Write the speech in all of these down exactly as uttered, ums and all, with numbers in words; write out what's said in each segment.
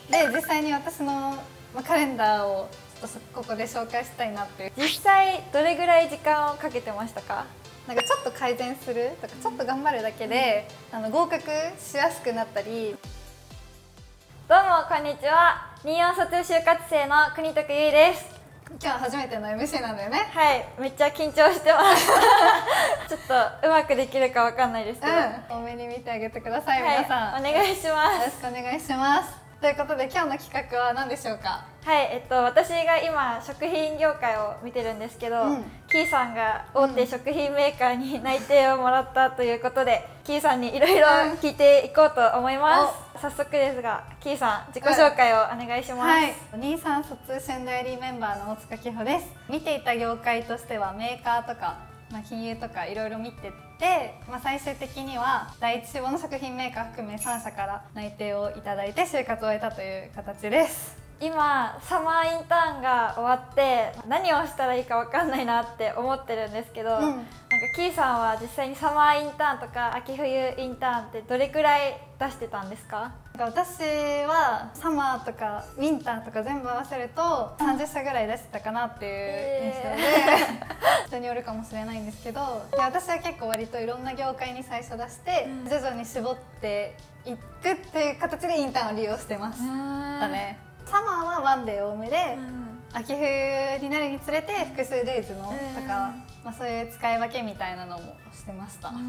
で実際に私のカレンダーをちょっとここで紹介したいなっていう。 実際どれぐらい時間をかけてましたか？ なんかちょっと改善するとかちょっと頑張るだけで、うん、あの合格しやすくなったり。 どうもこんにちは。にじゅうよん卒就活生の国徳ゆいです。 今日初めての エムシー なんだよね。 はい、めっちゃ緊張してますちょっとうまくできるかわかんないですけど、うん、 多めに見てあげてください、 はい、 皆さんお願いします。 よろしくお願いします。ということで今日の企画は何でしょうか？ はい、えっと私が今食品業界を見てるんですけど、うん、キーさんが大手食品メーカーに内定をもらったということで、うん、キーさんにいろいろ聞いていこうと思います。うん、早速ですが、キーさん自己紹介をお願いします。はい、 にじゅうさん卒春代理メンバーの大塚希穂です。見ていた業界としてはメーカーとか、まあ、金融とかいろいろ見てて、まあ、最終的には第一志望の食品メーカー含めさん社から内定をいただいて就活を終えたという形です。 今サマーインターンが終わって何をしたらいいか分かんないなって思ってるんですけど、うん、なんかキーさんは実際にサマーインターンとか秋冬インターンってどれくらい出してたんですか？ 私はサマーとかウィンターとか全部合わせるとさんじゅっ社ぐらい出してたかなっていう印象で、えー、人によるかもしれないんですけど、で私は結構割といろんな業界に最初出して、うん、徐々に絞っていくっていう形でインターンを利用してましたね。サマーはワンデー多めで、うん、秋冬になるにつれて複数デイズのとか、まあ、そういう使い分けみたいなのもしてました。うん、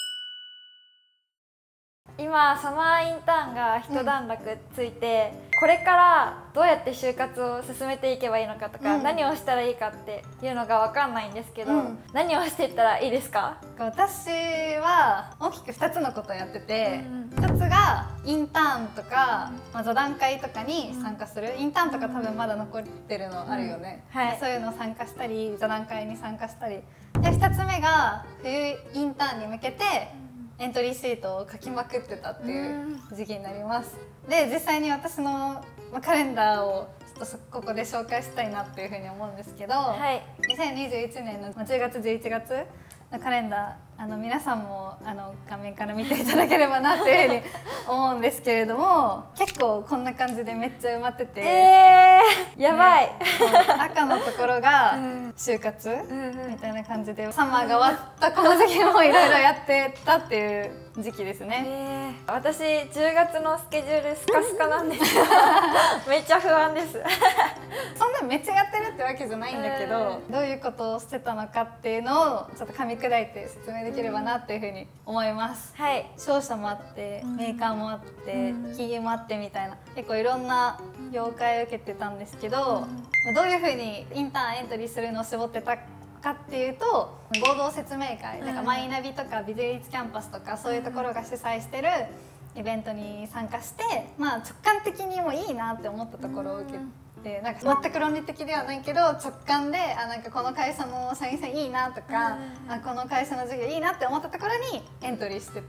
今サマーインターンが一段落ついて、うん、これからどうやって就活を進めていけばいいのかとか、うん、何をしたらいいかっていうのが分かんないんですけど、うん、何をしていったらいいですか？ 私は大きくふたつのことをやってて、うん、ひとつがインターンとか、まあ、座談会とかに参加する、うん、インターンとか多分まだ残ってるのあるよね、うん、はい、そういうの参加したり座談会に参加したりで、ふたつめが冬インターンに向けてエントリーシートを書きまくってたっていう時期になります。で実際に私のカレンダーをちょっとここで紹介したいなっていうふうに思うんですけど、はい、にせんにじゅういちねんのじゅうがつじゅういちがつのカレンダー、あの皆さんもあの画面から見ていただければなっていうふうに思うんですけれども、結構こんな感じでめっちゃ埋まってて、 えー、やばい、ね、 赤のところが就活みたいな感じで、サマーが終わったこの時期もいろいろやってたっていう時期ですね。 えー、私じゅうがつのスケジュールスカスカなんですめっちゃ不安ですそんなめっちゃやってるってわけじゃないんだけど、どういうことをしてたのかっていうのをちょっと噛み砕いて説明できればなっていうふうに思います。はい、商社もあってメーカーもあって企業もあってみたいな、結構いろんな業界を受けてたんですけど、どういうふうにインターンエントリーするのを絞ってたかっていうと、合同説明会、なんかマイナビとかビジネスキャンパスとかそういうところが主催してるイベントに参加して、まあ直感的にもいいなって思ったところを受けて。でなんか全く論理的ではないけど直感で、あなんかこの会社の社員さんいいなとか、あこの会社の授業いいなって思ったところにエントリーしてって、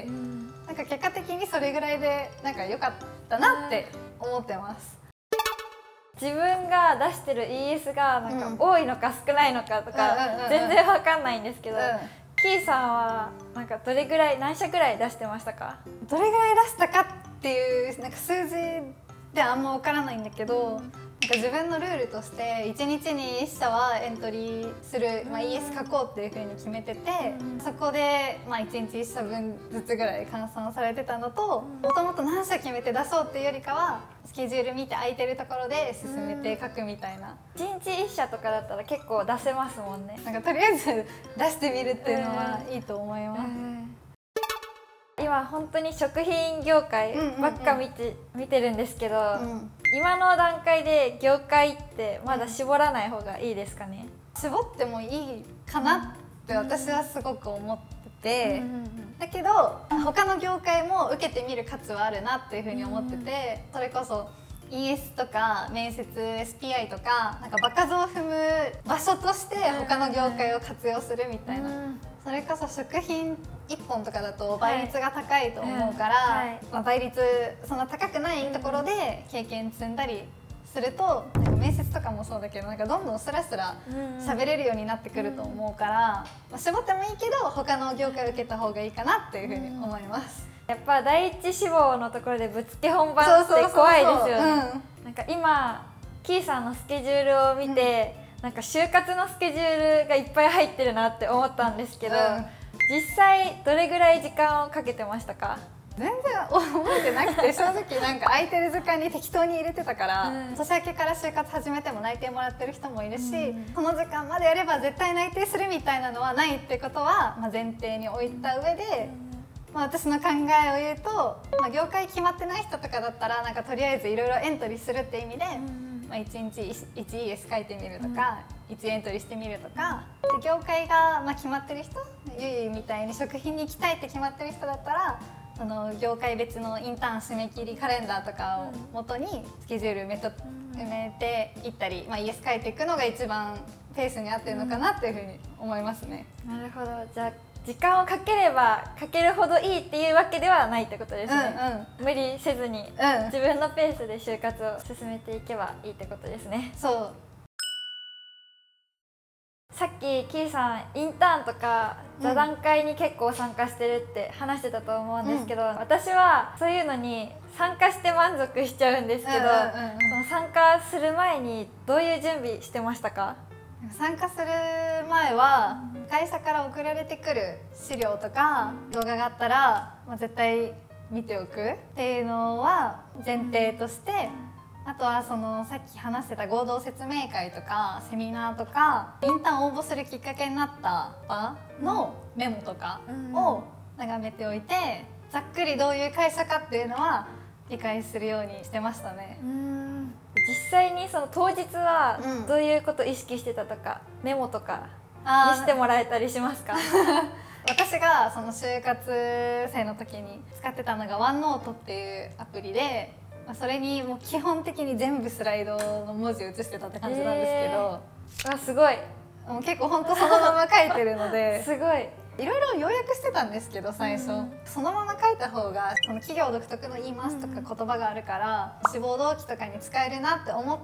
なんか結果的にそれぐらいでなんか良かったなって思ってます。 自分が出してる イーエス がなんか多いのか少ないのかとか全然わかんないんですけど、うん、キーさんはなんかどれぐらい何社ぐらい出してましたか？ どれぐらい出したかっていうなんか数字であんま分からないんだけど、なんか自分のルールとしていちにちにいっ社はエントリーする、まあ、イーエス 書こうっていうふうに決めてて、そこで、まあ、いちにちいっ社分ずつぐらい換算されてたのと、もともと何社決めて出そうっていうよりかはスケジュール見て空いてるところで進めて書くみたいな。 いちにちいっ社とかだったら結構出せますもんね。 なんかとりあえず出してみるっていうのはいいと思います。 今本当に食品業界ばっか見て、見てるんですけど、うん、今の段階で業界ってまだ絞らない方がいいですかね？ 絞ってもいいかなって私はすごく思ってて、だけど他の業界も受けてみる価値はあるなっていうふうに思ってて、それこそ イーエス とか面接 エスピーアイ とかなんか場数を踏む場所として他の業界を活用するみたいな、それこそ食品いっぽんとかだと倍率が高いと思うから、はいはい、まあ、倍率そんな高くないところで経験積んだりすると、なんか面接とかもそうだけどなんかどんどんスラスラ喋れるようになってくると思うから、まあ、絞ってもいいけど他の業界を受けた方がいいかなっていうふうに思います。 やっぱ第一志望のところでぶっつけ本番って怖いですよね。なんか今キーさんのスケジュールを見て、うん、なんか就活のスケジュールがいっぱい入ってるなって思ったんですけど、うん、実際どれぐらい時間をかけてましたか？ 全然覚えてなくて、正直なんか空いてる時間に適当に入れてたから、うん、年明けから就活始めても内定もらってる人もいるし、うん、この時間までやれば絶対内定するみたいなのはないってことは、まあ、前提に置いた上で、うん、まあ、私の考えを言うと、まあ、業界決まってない人とかだったらなんかとりあえずいろいろエントリーするって意味で、うん、まあ、いちにちいちイーエス書いてみるとか、うん、いちエントリーしてみるとかで、業界がまあ決まってる人、ゆいみたいに食品に行きたいって決まってる人だったら、その業界別のインターン締め切りカレンダーとかを元にスケジュール埋めと埋めていったり、まあ、イエス書いていくのが一番ペースに合ってるのかなっていうふうに思いますね。 なるほど。じゃあ時間をかければかけるほどいいっていうわけではないってことですね。うん、うん、無理せずに、うん、自分のペースで就活を進めていけばいいってことですね。 そう。 さっきキーさんインターンとか座談会に結構参加してるって話してたと思うんですけど、うん、私はそういうのに参加して満足しちゃうんですけど、その参加する前にどういう準備してましたか？ 参加する前は会社から送られてくる資料とか動画があったら、まあ、絶対見ておくっていうのは前提として、あとはそのさっき話してた合同説明会とかセミナーとかインターン応募するきっかけになった場のメモとかを眺めておいて、ざっくりどういう会社かっていうのは理解するようにしてましたね。 うん、実際にその当日はどういうことを意識してたとか、うん、メモとかにしてもらえたりしますか？ 私がその就活生の時に使ってたのがワンノートっていうアプリで、それにもう基本的に全部スライドの文字を写してたって感じなんですけど、 えー、あ、すごい。 もう結構本当そのまま書いてるのですごい。 いろいろ要約してたんですけど最初、うん、そのまま書いた方がその企業独特の言い回しとか言葉があるから、うん、志望動機とかに使えるなって思って、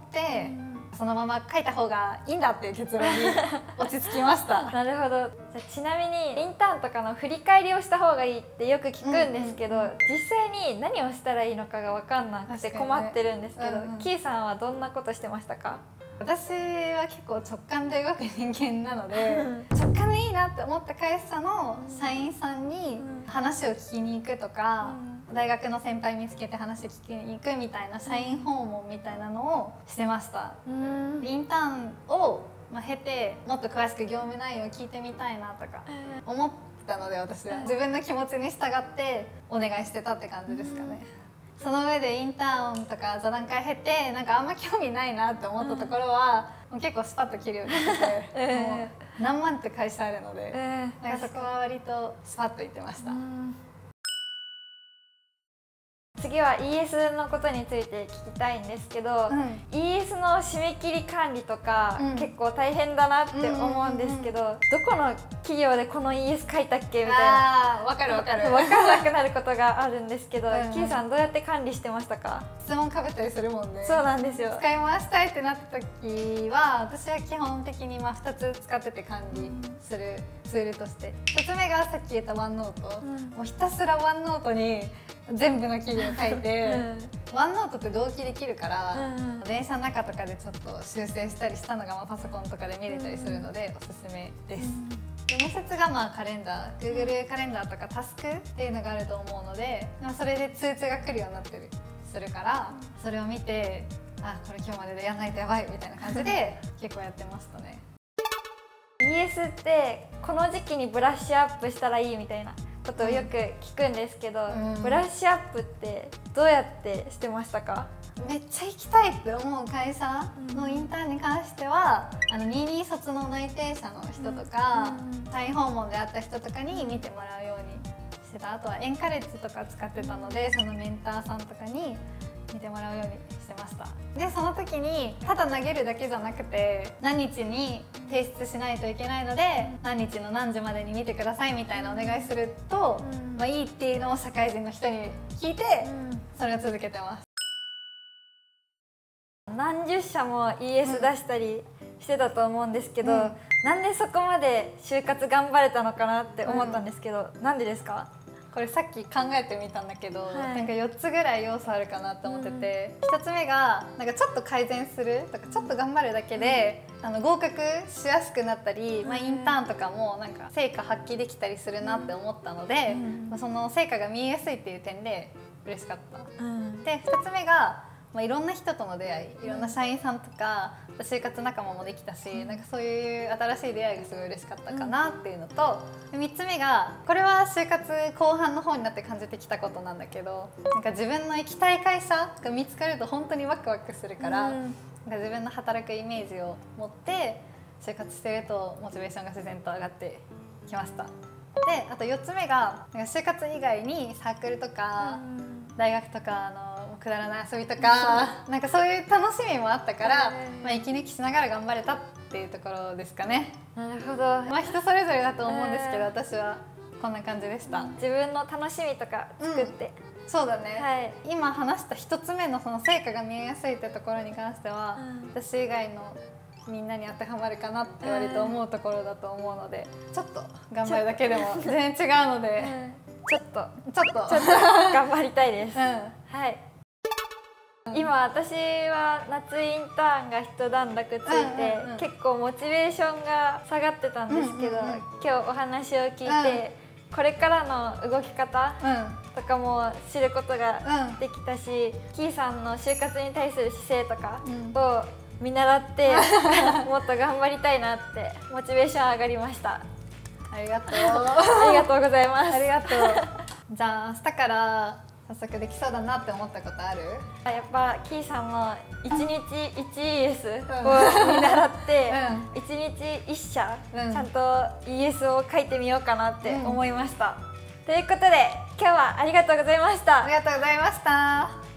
うん、そのまま書いた方がいいんだっていう結論に落ち着きました。 なるほど。じゃちなみにインターンとかの振り返りをした方がいいってよく聞くんですけど、うんうん、実際に何をしたらいいのかが分かんなくて困ってるんですけど、ね、うんうん、キーさんはどんなことしてましたか？ 私は結構直感で動く人間なので直感でいいなって思った会社の社員さんに話を聞きに行くとか、大学の先輩見つけて話聞きに行くみたいな社員訪問みたいなのをしてました。インターンを経てもっと詳しく業務内容を聞いてみたいなとか思ったので、私は自分の気持ちに従ってお願いしてたって感じですかね。その上でインターンとか座談会経てなんかあんま興味ないなって思ったところは、うん、もう結構スパッと切るようにしてて、えー、もう何万って会社あるので、えー、なんかそこは割とスパッと言ってました。 次は イーエス のことについて聞きたいんですけど、うん、イーエス の締め切り管理とか、うん、結構大変だなって思うんですけど、どこの企業でこの イーエス 書いたっけみたいな、 分かる分かる分からなくなることがあるんですけど、キーさんどうやって管理してましたか？ 質問かぶったりするもんね。 そうなんですよ。使い回したいってなった時は私は基本的にまあふたつ使ってて管理するツールとして、ひとつめがさっき言ったワンノート、うん、もうひたすらワンノートに全部の企業書いて、うん、ワンノートって同期できるから、うん、電車の中とかでちょっと修正したりしたのがまあパソコンとかで見れたりするのでおすすめです。うん、でもう一つがまあカレンダー、Google カレンダーとかタスクっていうのがあると思うので、まあ、それで通知が来るようになってるするから、それを見て、あ、これ今日まででやらないとやばいみたいな感じで結構やってましたね。 イーエス ってこの時期にブラッシュアップしたらいいみたいなことをよく聞くんですけど、うん、ブラッシュアップってどうやってしてましたか？ めっちゃ行きたいって思う会社のインターンに関しては、あのにじゅうに卒の内定者の人とか、うん、社員訪問で会った人とかに見てもらうようにしてた。あとはエンカレッジとか使ってたので、そのメンターさんとかに見てもらうようにしてました。でその時にただ投げるだけじゃなくて、何日に提出しないといけないので何日の何時までに見てくださいみたいなお願いすると、うん、まあいいっていうのを社会人の人に聞いて、うん、それを続けてます。 何十社も イーエス 出したりしてたと思うんですけど、うん、なんでそこまで就活頑張れたのかなって思ったんですけど、うん、なんでですか？ これさっき考えてみたんだけど、はい、なんかよっつぐらい要素あるかなと思ってて、うん、ひとつめがなんかちょっと改善するとかちょっと頑張るだけで、うん、あの合格しやすくなったり、うん、まあ、インターンとかもなんか成果発揮できたりするなって思ったので、うんまあ、その成果が見えやすいっていう点で嬉しかった。うん、でふたつめがまあ、いろんな人との出会い、いろんな社員さんとか就活仲間もできたし、うん、なんかそういう新しい出会いがすごい嬉しかったかなっていうのと、うん、みっつめがこれは就活後半の方になって感じてきたことなんだけど、なんか自分の行きたい会社が見つかると本当にワクワクするから、うん、なんか自分の働くイメージを持って就活してるとモチベーションが自然と上がってきました。であとよっつめがなんか就活以外にサークルとか、うん、大学とかのくだらない遊びとかなんかそういう楽しみもあったから、まあ、息抜きしながら頑張れたっていうところですかね。 なるほど。 まあ人それぞれだと思うんですけど、私はこんな感じでした。 自分の楽しみとか作って、 うん、そうだね、はい、今話したひとつめのその成果が見えやすいってところに関しては、うん、私以外のみんなに当てはまるかなって割と思うところだと思うので、ちょっと頑張るだけでも全然違うので、 うん、ちょっとちょっとちょっと頑張りたいです、うん、はい。今私は夏インターンが一段落ついて、うんうんうん、結構モチベーションが下がってたんですけど、うんうんうん、今日お話を聞いて、うん、これからの動き方とかも知ることができたし、うん、キーさんの就活に対する姿勢とかを見習って、うん、もっと頑張りたいなってモチベーション上がりました。 ありがとうありがとうございます。 ありがとう。じゃあ明日から早速できそうだなって思ったことある？ やっぱキーさんのいちにちいちイーエスを見習っていちにちいっしゃちゃんと イーエス を書いてみようかなって思いました、うん、ということで今日はありがとうございました。 ありがとうございました。